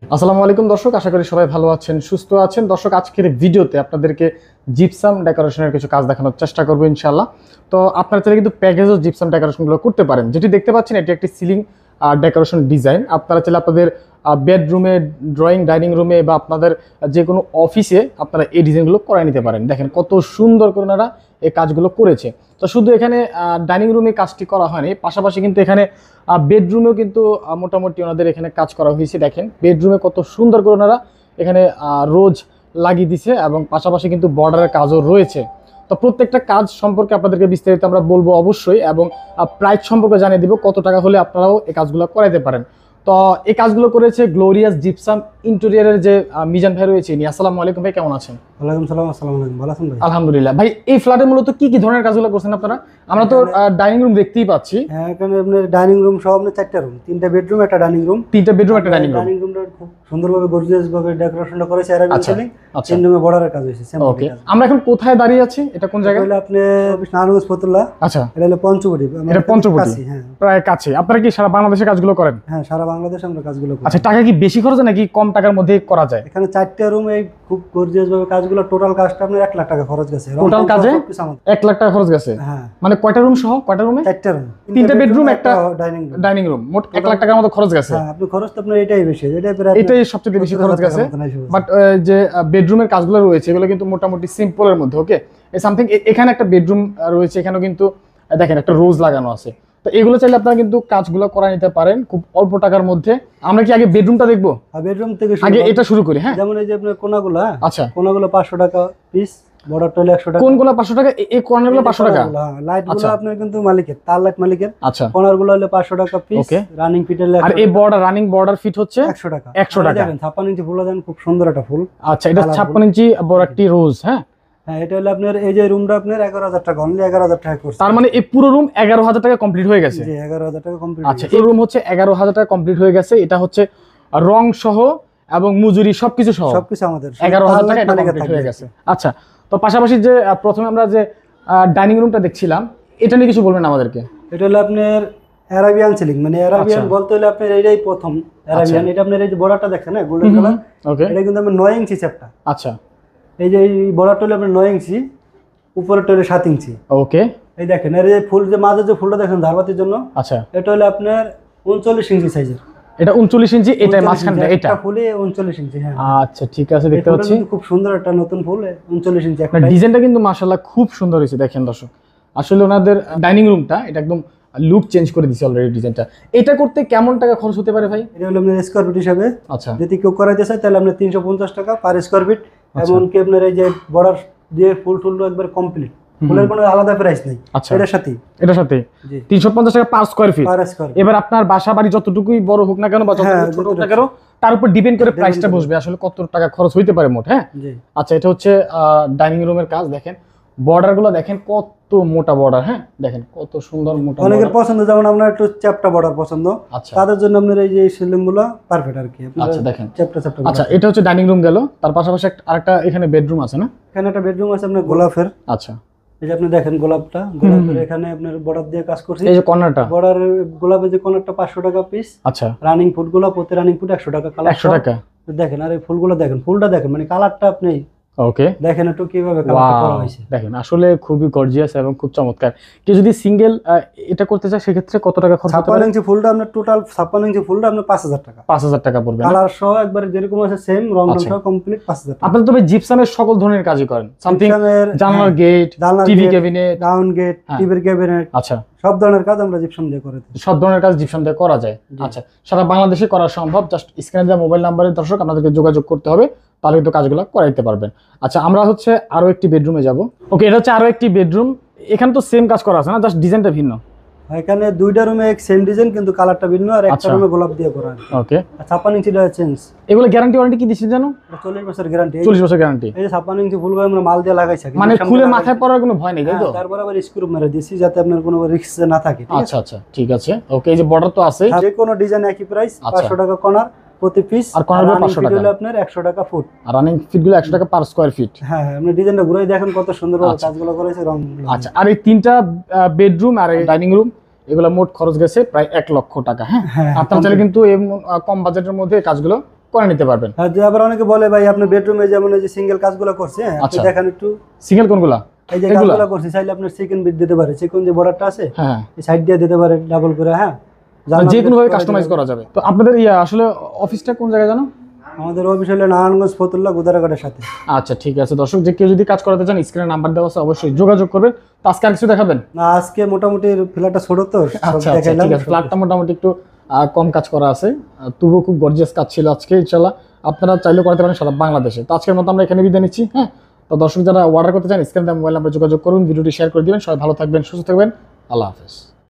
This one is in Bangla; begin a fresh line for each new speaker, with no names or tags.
আসসালামু আলাইকুম দর্শক, আশা করি সবাই ভালো আছেন, সুস্থ আছেন। দর্শক, আজকের ভিডিওতে আপনাদেরকে জিপসাম ডেকোরেশনের কিছু কাজ দেখানোর চেষ্টা করবো ইনশাআল্লাহ। তো আপনারা চাইলে কিন্তু প্যাকেজও জিপসাম ডেকোরেশনগুলো করতে পারেন। যেটি দেখতে পাচ্ছেন এটি একটি সিলিং ডেকোরেশন ডিজাইন। আপনারা চাইলে আপনাদের বেডরুমে, ড্রয়িং ডাইনিং রুমে বা আপনাদের যে কোনো অফিসে আপনারা এই ডিজাইনগুলো করাই নিতে পারেন। দেখেন কত সুন্দর করে ওনারা এই কাজগুলো করেছে। তো শুধু এখানে ডাইনিং রুমে কাজটি করা হয়নি, পাশাপাশি কিন্তু এখানে বেডরুমেও কিন্তু মোটামুটি ওনাদের এখানে কাজ করা হয়েছে। দেখেন বেডরুমে কত সুন্দর করে ওনারা এখানে রোজ লাগিয়ে দিছে এবং পাশাপাশি কিন্তু বর্ডারের কাজও রয়েছে। তো প্রত্যেকটা কাজ সম্পর্কে আপনাদেরকে বিস্তারিত আমরা বলবো অবশ্যই, এবং প্রাইস সম্পর্কে জানিয়ে দিব কত টাকা হলে আপনারাও এই কাজগুলো করাইতে পারেন। তো এই কাজগুলো করেছে গ্লোরিয়াস জিপসাম ইন্টেরিয়রের যে মিজান ভাই রয়েছে। আসসালামু আলাইকুম ভাই, কেমন আছেন?
ওয়ালাইকুম সালাম। আসসালামু আলাইকুম, ভালো আছেন ভাই?
আলহামদুলিল্লাহ। ভাই এই ফ্ল্যাটে মূলত কি কি ধরনের কাজগুলো করছেন আপনারা? আমরা তো ডাইনিং রুম দেখতেই পাচ্ছি।
হ্যাঁ, এখানে আপনার ডাইনিং রুম সহ আপনার 4টা রুম, 3টা বেডরুম, একটা ডাইনিং রুম।
3টা বেডরুম, একটা ডাইনিং রুম।
ডাইনিং রুমটা খুব সুন্দরভাবে গর্জিয়াস ভাবে ডেকোরেশনটা করেছে। আর
আচ্ছা,
সিলিং 3 রুমে বর্ডারের কাজ হয়েছে।
ওকে, আমরা এখন কোথায় দাঁড়িয়ে আছি? এটা কোন জায়গায়?
এটা আপনি নারায়ণগঞ্জ ফতুল্লা।
আচ্ছা,
এটা হলো পঞ্চবটি।
এটা পঞ্চবটি,
হ্যাঁ,
প্রায় কাছে। আপনারা কি সারা বাংলাদেশে কাজগুলো করেন?
হ্যাঁ, সারা বাংলাদেশে আমরা কাজগুলো করি।
আচ্ছা, টাকা কি বেশি খরচ নাকি কম টাকার মধ্যে করা যায়?
এখানে 4টা রুম, এই খুব গর্জিয়াস ভাবে কাজগুলো, টোটাল কাজটা আপনার 1 লাখ টাকা খরচ গেছে।
টোটাল কাজে 1 লাখ টাকা খরচ গেছে।
হ্যাঁ,
মানে কয়টা রুম সহ? কয়টা রুমে?
4টা রুম,
3টা বেডরুম, একটা
ডাইনিং
রুম, মোট 1 লাখ টাকার মতো খরচ গেছে।
হ্যাঁ, আপনি খরচ তো আপনার এটাই বেশি,
এটাই সবচেয়ে বেশি খরচ গেছে। বাট যে বেডরুমের কাজগুলো রয়েছে এগুলো কিন্তু মোটামুটি সিম্পলের মধ্যে। ওকে, সামথিং এখানে একটা বেডরুম রয়েছে, এখানেও কিন্তু দেখেন একটা রোজ লাগানো আছে। তো এগুলো চাইলে আপনারা কিন্তু কাজগুলো করা নিতে পারেন খুব অল্প টাকার মধ্যে। আমরা কি আগে বেডরুমটা দেখবো?
বেডরুম থেকে
আগে এটা শুরু করি। হ্যাঁ,
যেমন এই যে আপনার কোনাগুলো,
আচ্ছা,
কোনাগুলো 500 টাকা পিস, বর্ডার টয়লেট 100 টাকা।
কোনগুলো 500 টাকা? এই কর্নারগুলো 500 টাকা।
লাইটগুলো আপনার কিন্তু মালিকের, তার লাইট মালিকের।
আচ্ছা,
কর্নারগুলো হলো 500 টাকা পিস, রানিং ফিটের।
আর এই বর্ডার, রানিং বর্ডার ফিট হচ্ছে
100 টাকা।
100 টাকা।
দেখেন 56 ইঞ্চি ফুল দেন, খুব সুন্দর একটা ফুল।
আচ্ছা, এটা 56 ইঞ্চি বড় একটি রোজ। হ্যাঁ
হ্যাঁ, এটা হলো আপনার এই যে রুমটা আপনার 11,000 টাকা, অনলি 11,000 টাকা করছে।
তার মানে এই পুরো রুম 11,000 টাকা কমপ্লিট হয়ে গেছে।
জি, 11,000 টাকা কমপ্লিট।
আচ্ছা, এই রুম হচ্ছে 11,000 টাকা কমপ্লিট হয়ে গেছে। এটা হচ্ছে রং সহ এবং মজুরি সবকিছু সহ
সবকিছু আমাদের
11,000 টাকা এটা কমপ্লিট হয়ে গেছে। আচ্ছা, তো পাশাপাশি যে প্রথমে আমরা যে ডাইনিং রুমটা দেখছিলাম, এটা নিয়ে কিছু বলবেন আমাদেরকে?
এটা হলো আপনার অ্যারাবিয়ান সিলিং, মানে অ্যারাবিয়ান বলতে হলে আপনার এইটাই প্রথম অ্যারাবিয়ান। এটা আপনার এই যে বর্ডারটা দেখছেন না, গোল্ডেন কালার,
ওকে,
এটা কিন্তু আপনার 9 ইঞ্চি চ্যাপটা।
আচ্ছা,
এই যে এই বর্ডারটা হলো আপনার 9 ইঞ্চি, উপরেরটা হলো 7 ইঞ্চি।
ওকে,
এই দেখেন এর যে ফুল, যে মাঝে যে ফুলটা দেখেন ধারবাতির জন্য,
আচ্ছা,
এটা হলো আপনার 39 ইঞ্চি সাইজের।
এটা 39 ইঞ্চি, এটা মাঝখানটা, এটা
ফুলে 39 ইঞ্চি। হ্যাঁ,
আচ্ছা, ঠিক আছে, দেখতে পাচ্ছি
খুব সুন্দর একটা নতুন ফুল, 39 ইঞ্চি একটা।
ডিজাইনটা কিন্তু মাশাআল্লাহ খুব সুন্দর হয়েছে। দেখেন দর্শক, আসলে ওনাদের ডাইনিং রুমটা এটা একদম লুক চেঞ্জ করে দিয়েছে অলরেডি ডিজাইনটা। এটা করতে কেমন টাকা খরচ হতে পারে ভাই?
এটা হলো আপনার স্কয়ার ফিট হিসাবে।
আচ্ছা,
যদি কেউ করাইতে চায় তাহলে আপনার 350 টাকা পার স্কয়ার ফিট। এমনকি আপনার এই যে বর্ডার দিয়ে ফুল টুল একবার কমপ্লিট, ফুলের কোনো আলাদা প্রাইস নেই।
আচ্ছা,
এটার সাথে
350 টাকা পার স্কয়ার ফিট। এবার আপনার বাসা বাড়ি যতটুকুই বড় হোক না কেন বা যতটুকু ছোট হোক না কেন, তার উপর ডিপেন্ড করে প্রাইসটা বসবে আসলে কত টাকা খরচ হইতে পারে মোট। হ্যাঁ, আচ্ছা, এটা হচ্ছে ডাইনিং রুমের কাজ। দেখেন বর্ডার গুলো, দেখেন কত মোটা বর্ডার। হ্যাঁ, দেখেন কত সুন্দর মোটা।
অনেকের পছন্দ, যেমন আপনার একটু চ্যাপটা বর্ডার পছন্দ, তাদের জন্য আপনার এই যে সিলিং গুলো পারফেক্ট আর কি।
আচ্ছা, দেখেন
চ্যাপটা চ্যাপটা।
আচ্ছা, এটা হচ্ছে ডাইনিং রুম গেল, তার পাশাপাশি আরেকটা এখানে বেডরুম আছে না?
এখানে একটা বেডরুম আছে আপনার গোলাপের।
আচ্ছা,
এই যে আপনি দেখেন গোলাপটা, গোলাপের এখানে আপনার বর্ডার দিয়ে কাজ করছি।
এই যে কর্নারটা,
বর্ডার গোলাপের যে কর্নারটা 500 টাকা পিস।
আচ্ছা,
রানিং ফুড গুলো প্রতি রানিং ফুড 100 টাকা, কালার
100 টাকা।
দেখেন, আর এই ফুলগুলো দেখেন, ফুলটা দেখেন, মানে কালারটা আপনি
ওকে
দেখেন একটু কিভাবে কালারটা করা হয়েছে।
দেখেন আসলে খুবই গর্জিয়াস এবং খুব চমৎকার। কেউ যদি সিঙ্গেল এটা করতে চায় সেক্ষেত্রে কত টাকা খরচ হতে পারে?
56 ইঞ্চি ফুলটা আপনার টোটাল 56 ইঞ্চি ফুলটা আপনার 5,000 টাকা।
5,000 টাকা পড়বে,
কালার সহ একবার যেরকম আছে সেম রং সহ কমপ্লিট 5,000 টাকা।
আপনি তবে জিপসামের সকল ধরনের কাজই করেন? সামথিং জানলার gate, TV cabinet,
down gate, টিভির ক্যাবিনেট,
আচ্ছা,
সব ধরনের কাজ আমরা জিপসাম দিয়ে করে থাকি।
সব ধরনের কাজ জিপসাম দিয়ে করা যায়। আচ্ছা, সারা বাংলাদেশে করা সম্ভব। জাস্ট স্ক্রিনে দেওয়া মোবাইল নাম্বারে দর্শক আপনাদেরকে যোগাযোগ করতে হবে, তাহলে কিন্তু কাজগুলো করাইতে পারবেন। আচ্ছা, আমরা হচ্ছে আরো একটি বেডরুমে যাব। ওকে, এটা হচ্ছে আরো একটি বেডরুম। এখানে তো সেম কাজ করা আছে না, জাস্ট ডিজাইনটা ভিন্ন?
এখানে দুইটা রুমে সেম ডিজাইন কিন্তু কালারটা ভিন্ন, আর একটা রুমে গোলাপ দিয়ে করা।
ওকে,
56 ইঞ্চিটা চেঞ্জ।
এগুলো গ্যারান্টি ওয়ারেন্টি কি দিচ্ছেন জানো?
40 বছর গ্যারান্টি।
40 বছর গ্যারান্টি।
এই যে 56 ইঞ্চি ফুলগুলো আমরা মাল দিয়ে লাগাইছি,
মানে খুলে মাথায় পড়ার কোনো ভয় নেই, তাই তো?
তারপর আবার স্ক্রু মেরে দিয়েছি যাতে আপনার কোনো রিস্ক না থাকে।
আচ্ছা আচ্ছা, ঠিক আছে। ওকে, এই যে বর্ডার তো আছে,
যে কোনো ডিজাইন একই প্রাইস, 500 টাকা কর্নার প্রতি পিস,
আর কর্নার 500 টাকা
হলো আপনার 100 টাকা ফুট,
আর রানিং ফিট গুলো 100 টাকা পার স্কয়ার ফিট।
হ্যাঁ হ্যাঁ, আপনি ডিজাইনটা ঘুরে দেখেন কত সুন্দর কাজগুলো করেছে, রং।
আচ্ছা, আর এই 3টা বেডরুম আর এই ডাইনিং রুম এগুলো মোট খরচ গেছে প্রায় 1 লক্ষ টাকা। হ্যাঁ, আপনারা চাইলে কিন্তু কম বাজেটের মধ্যে কাজগুলো করে নিতে পারবেন।
আর যে আবার অনেকে বলে ভাই আপনার বেডরুমে যেমন এই যে সিঙ্গেল কাজগুলো করছে, আপনি
আচ্ছা।
দেখেন একটু
সিঙ্গেল কোনগুলা?
এই যে
এগুলা?
কাজগুলো করছে, চাইলে আপনার সেকেন্ড বিট দিতে পারে, চিকন যে বর্ডারটা আছে
হ্যাঁ,
এই সাইড দিয়ে দিতে পারে ডাবল করে। হ্যাঁ,
যে কোনো ভাবে কাস্টমাইজ করা যাবে। তো আপনাদের আসলে অফিসটা কোন জায়গায় জানো?
আমাদের অফিস হলো নারায়ণগঞ্জ ফতুল্লা গোদারাঘাটের সাথে।
আচ্ছা ঠিক আছে দর্শক, যে কেউ যদি কাজ করাতে চান স্ক্রিনে নাম্বার দেওয়া আছে, অবশ্যই যোগাযোগ করবেন। তো আজকে আর কিছু দেখাবেন?
না, আজকে মোটামুটি ফ্ল্যাটটা ছোট তো, সব
আচ্ছা আচ্ছা
দেখাইলাম।
ঠিক আছে, ফ্ল্যাটটা মোটামুটি একটু কম কাজ করা আছে, তবুও খুব গর্জিয়াস কাজ ছিল আজকে। ইনশাল্লাহ আপনারা চাইলেও করতে পারেন সারা বাংলাদেশে। তো আজকের মতো আমরা এখানে বিদায় নিচ্ছি। হ্যাঁ, তো দর্শক যারা অর্ডার করতে চান স্ক্রিনে মোবাইল নাম্বার যোগাযোগ করুন, ভিডিওটি শেয়ার করে দিবেন। সবাই ভালো থাকবেন, সুস্থ থাকবেন, আল্লাহ হাফেজ।